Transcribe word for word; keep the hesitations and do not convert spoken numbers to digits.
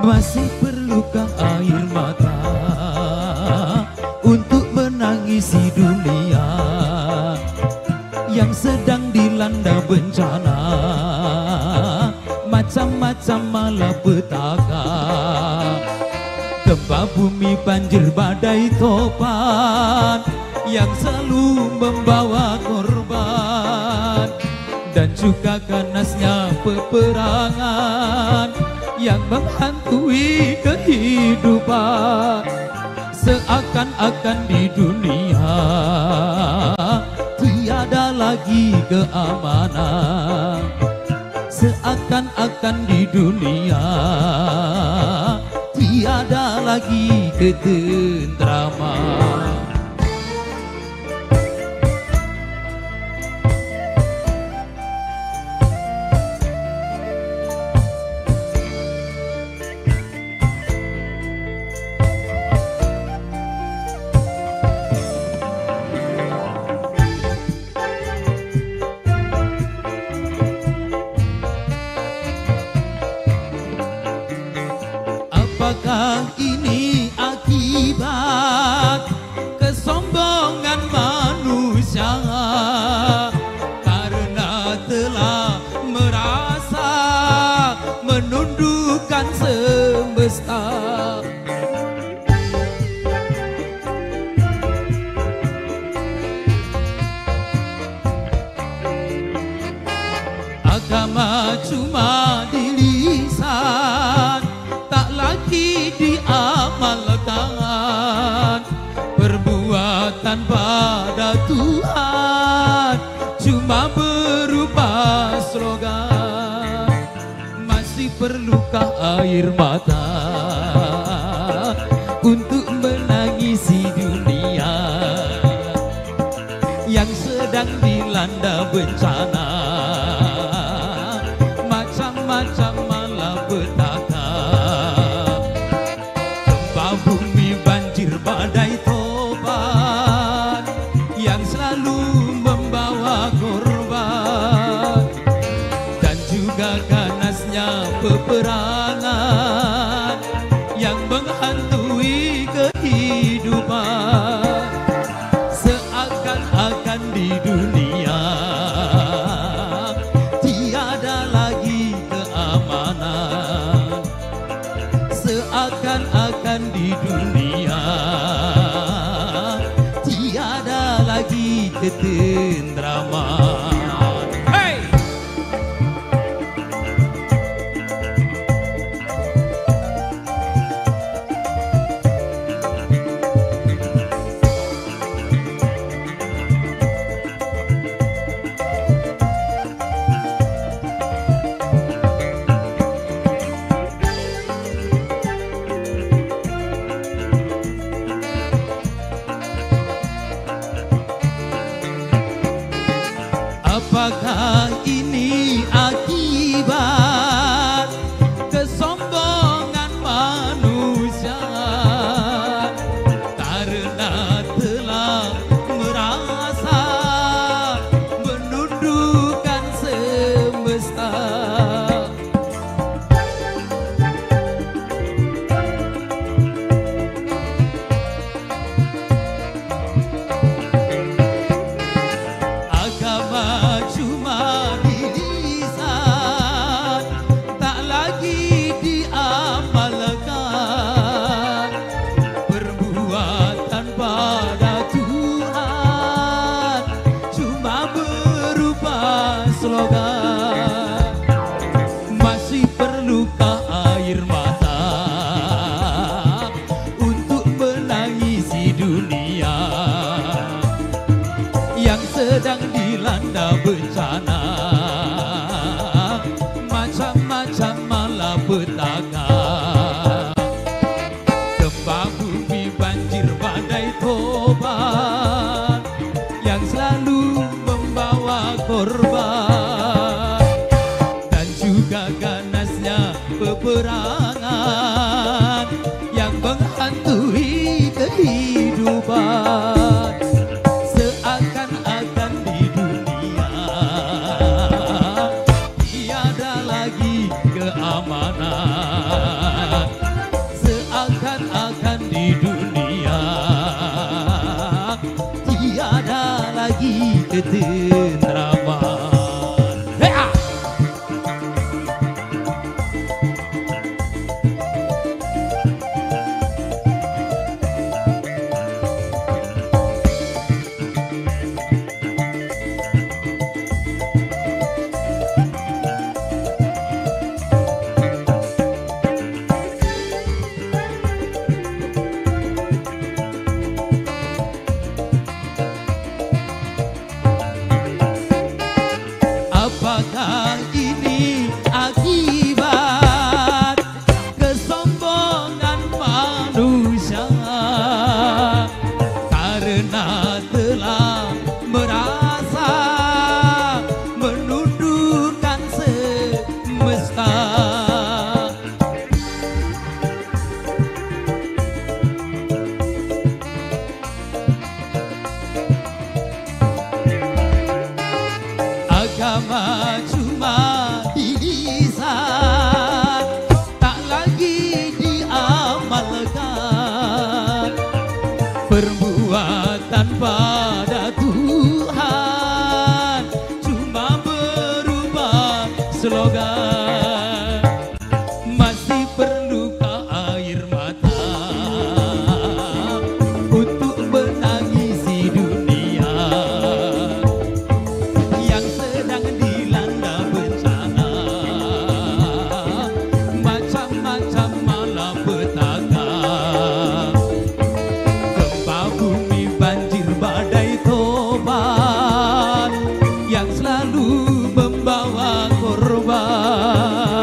Masih perlukah air mata untuk menangisi dunia yang sedang dilanda bencana, macam-macam malapetaka, gempa bumi, banjir, badai, topan yang selalu membawa korban, dan juga ganasnya peperangan yang menghantui kehidupan. Seakan-akan di dunia tiada lagi keamanan, seakan-akan di dunia tiada lagi ketentraman. Apakah ini akibat kesombongan manusia karena telah merasa menundukkan semesta? Agama cuma di lisan, tak lagi diamalkan. Perbuatan pada Tuhan cuma berupa slogan. Masih perlukah air mata untuk menangisi dunia yang sedang dilanda bencana, macam-macam malapetaka, gempa bumi, banjir, badai, topan yang selalu membawa korban, dan juga ganasnya peperangan yang menghantui kehidupan. Seakan-akan di dunia tiada lagi keamanan, seakan-akan di dunia tiada lagi ketentraman. Hey! Apakah ini akibat kesombongan manusia karena telah merasa menundukkan semesta? Agama cuma di lisan, tak lagi diamalkan. Perbuatan pada Tuhan cuma berupa slogan. Masih perlukah air mata untuk menangisi dunia yang sedang dilanda bencana, macam-macam malapetaka, gempa bumi, banjir, badai, topan yang selalu membawa korban, dan juga ganasnya peperangan yang menghantui kehidupan. Seakan-akan di dunia tiada lagi keamanan, Apakah ini akibat kesombongan manusia karena telah merasa menundukkan semesta? Agama cuma di lisan, tak lagi diamalkan. Perbuatan pada Tuhan cuma berubah slogan. Masih perlukah air mata untuk menangisi dunia yang sedang dilanda bencana, macam-macam malapetaka, gempa bumi, banjir, badai topan yang selalu membawa korban.